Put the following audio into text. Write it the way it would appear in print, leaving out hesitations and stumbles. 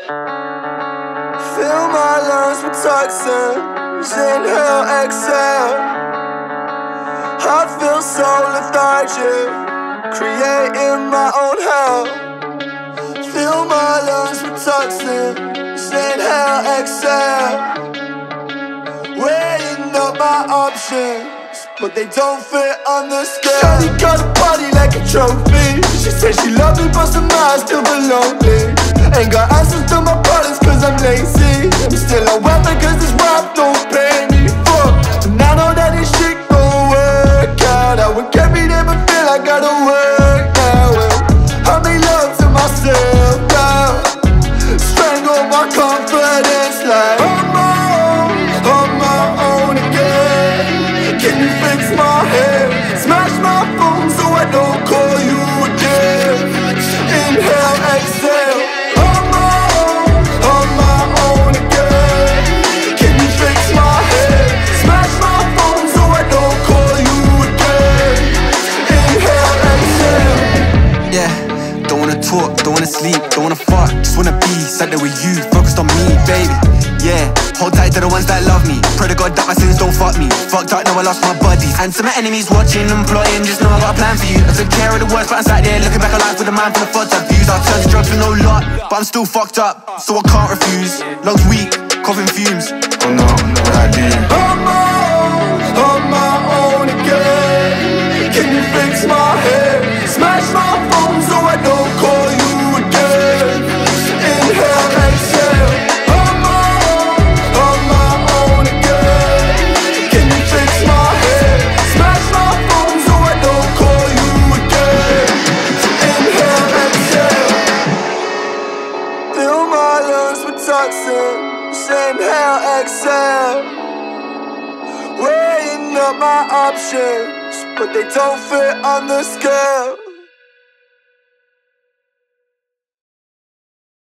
Fill my lungs with toxins, inhale, exhale. I feel so lethargic, creating my own hell. Fill my lungs with toxins, inhale, exhale. Weighing up my options, but they don't fit on the scale. Shawty got a body like a trophy. She said she loved me, but somehow I still belong me. Ain't got answers to my problems cause I'm lazy. I'm still a weapon cause this rap don't pay me. Fuck, and I know that this shit gon' work out. I would get me there but feel I gotta work now. I make love to myself now, strangle my confidence like on my own again. Can you fix my head? Smash my phone so I don't call you again. Inhale, exhale. On my own again. Can you fix my head? Smash my phone so I don't call you again. Inhale, exhale. Yeah, don't wanna talk, don't wanna sleep, don't wanna fuck. Just wanna be sat there with you, focused on me, baby. Yeah, hold tight to the ones that love me. Pray to God that my sins don't fuck me. Fucked up, now I lost my buddies. And to my enemies watching and plotting, just know I got a plan for you. I took care of the worst, but I'm sat there looking back at life with a mind full of fucked up views. I've turned to drugs with no luck, but I'm still fucked up, so I can't refuse. Lungs weak, coughing fumes. Oh no, what I do? On my own again. Can you fix my head? Smash my phone so I don't call you again. Inhale, exhale. On my own again. Can you fix my head? Smash my phone so I don't call you again. Inhale, exhale. Fill my lungs with toxins, inhale, exhale. Weighing up my options, but they don't fit on the scale.